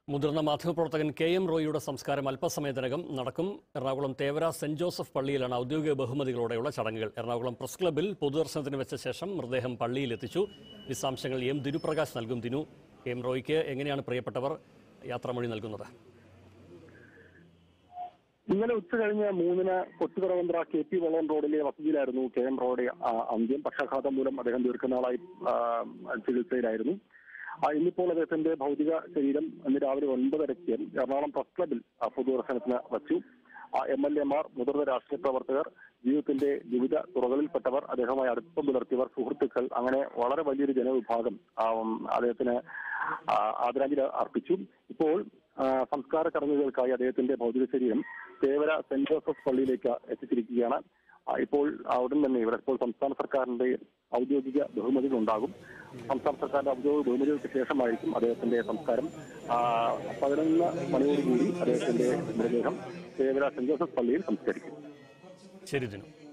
മുതിർന്ന മാധ്യമപ്രവർത്തകൻ KM റോയിയുടെ സംസ്കാരം അല്പസമയത്തിനകം നടക്കും. എറണാകുളം തേവര സെന്റ് ജോസഫ് പള്ളിയിലാണ് ഔദ്യോഗിക ബഹുമതികളോടെയുള്ള ചടങ്ങുകൾ. എറണാകുളം പ്രസ് ക്ലബ്ബിൽ പൊതുദർശനത്തിന് വെച്ച ശേഷം മൃതദേഹം പള്ളിയിലെത്തിച്ചു. വിശദാംശങ്ങൾ M. ദിനുപ്രകാശ് നൽകും. ദിനു, KM റോയിക്ക് എങ്ങനെയാണ് പ്രിയപ്പെട്ടവർ യാത്രാമൊഴി നൽകുന്നത്? ഇന്നലെ ഉച്ചകഴിഞ്ഞ് 3-ന് കൊച്ചുകടവന്ത്ര KP വള്ളോൺ റോഡിലെ വസതിയിലായിരുന്നു KM റോയുടെ അന്ത്യം. പക്ഷാഘാതം മൂലം അദ്ദേഹം ദീർഘനാളായി ചികിത്സയിലായിരുന്നു. ഇന്നിപ്പോൾ അദ്ദേഹത്തിന്റെ ഭൗതിക ശരീരം ഇന്ന് രാവിലെ 9:30 എറണാകുളം പ്രസ് ക്ലബ്ബിൽ പൊതുദർശനത്തിന് വച്ചു. MLA മാർ, മുതിർന്ന രാഷ്ട്രീയ പ്രവർത്തകർ, ജീവിതത്തിന്റെ വിവിധ തുറകളിൽപ്പെട്ടവർ, അദ്ദേഹവുമായി അടുപ്പം പുലർത്തിയവർ, സുഹൃത്തുക്കൾ, അങ്ങനെ വളരെ വലിയൊരു ജനവിഭാഗം അദ്ദേഹത്തിന് ആദരാഞ്ജലി അർപ്പിച്ചു. ഇപ്പോൾ സംസ്കാര ചടങ്ങുകൾക്കായി അദ്ദേഹത്തിന്റെ ഭൗതിക ശരീരം തേവര സെന്റ് ജോസഫ് പള്ളിയിലേക്ക് എത്തിച്ചിരിക്കുകയാണ്. ഇപ്പോൾ ഉടൻ തന്നെ ഇവിടെ ഇപ്പോൾ സംസ്ഥാന സർക്കാരിന്റെ ഔദ്യോഗിക ബഹുമതികൾ ഉണ്ടാകും. സംസ്ഥാന സർക്കാരിന്റെ ഔദ്യോഗിക ബഹുമതികൾക്ക് ശേഷമായിരിക്കും അദ്ദേഹത്തിന്റെ സംസ്കാരം. 11 മണിയോടുകൂടി അദ്ദേഹത്തിന്റെ മൃതദേഹം തേവര സെന്റ് ജോസഫ് പള്ളിയിൽ സംസ്കരിക്കും. ശരി ദിനു.